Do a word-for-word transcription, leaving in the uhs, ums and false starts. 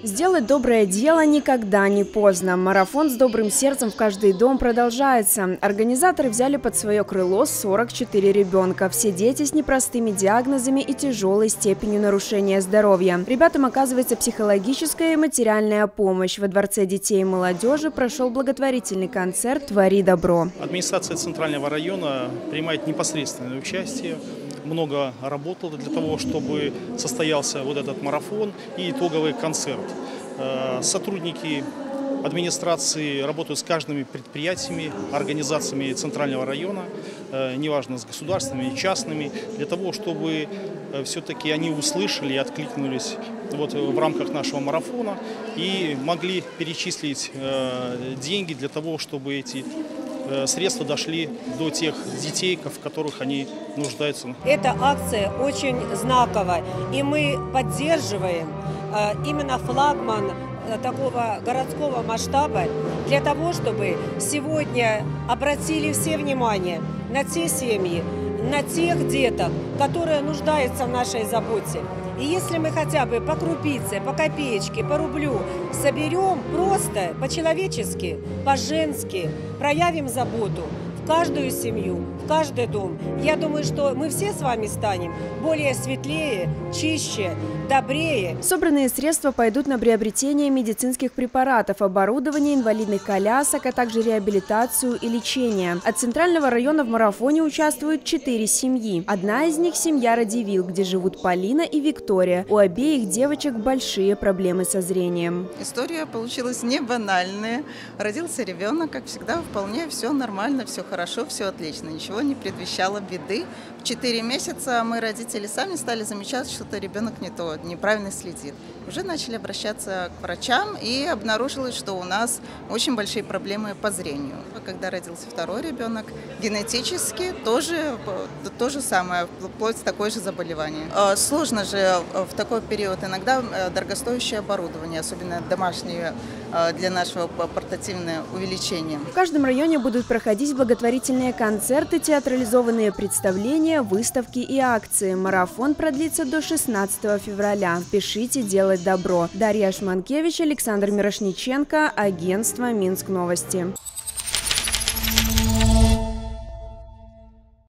Сделать доброе дело никогда не поздно. Марафон с добрым сердцем в каждый дом продолжается. Организаторы взяли под свое крыло сорок четыре ребенка. Все дети с непростыми диагнозами и тяжелой степенью нарушения здоровья. Ребятам оказывается психологическая и материальная помощь. Во Дворце детей и молодежи прошел благотворительный концерт «Твори добро». Администрация Центрального района принимает непосредственное участие. Много работало для того, чтобы состоялся вот этот марафон и итоговый концерт. Сотрудники администрации работают с каждыми предприятиями, организациями Центрального района, неважно, с государственными и частными, для того, чтобы все-таки они услышали и откликнулись вот в рамках нашего марафона и могли перечислить деньги для того, чтобы эти средства дошли до тех детей, в которых они нуждаются. Эта акция очень знаковая, и мы поддерживаем именно флагман такого городского масштаба для того, чтобы сегодня обратили все внимание на те семьи, на тех деток, которые нуждаются в нашей заботе. И если мы хотя бы по крупице, по копеечке, по рублю соберем просто по-человечески, по-женски, проявим заботу в каждую семью, в каждый дом, я думаю, что мы все с вами станем более светлее, чище, добрее. Собранные средства пойдут на приобретение медицинских препаратов, оборудование, инвалидных колясок, а также реабилитацию и лечение. От Центрального района в марафоне участвуют четыре семьи. Одна из них – семья Радивил, где живут Полина и Виктория. У обеих девочек большие проблемы со зрением. История получилась не банальная. Родился ребенок, как всегда, вполне все нормально, все хорошо, все отлично. Ничего не предвещало беды. В четыре месяца мы, родители, сами стали замечать, что-то ребенок не то, неправильно следит. Уже начали обращаться к врачам, и обнаружилось, что у нас очень большие проблемы по зрению. Когда родился второй ребенок, генетически тоже то же самое, вплоть такое же заболевание. Сложно же в такой период, иногда дорогостоящее оборудование, особенно домашнее, для нашего портативного увеличения. В каждом районе будут проходить благотворительные концерты, театрализованные представления, выставки и акции. Марафон продлится до шестнадцатого февраля. Пишите «Делать добро». Дарья Шманкевич, Александр Мирошниченко, агентство Минск Новости.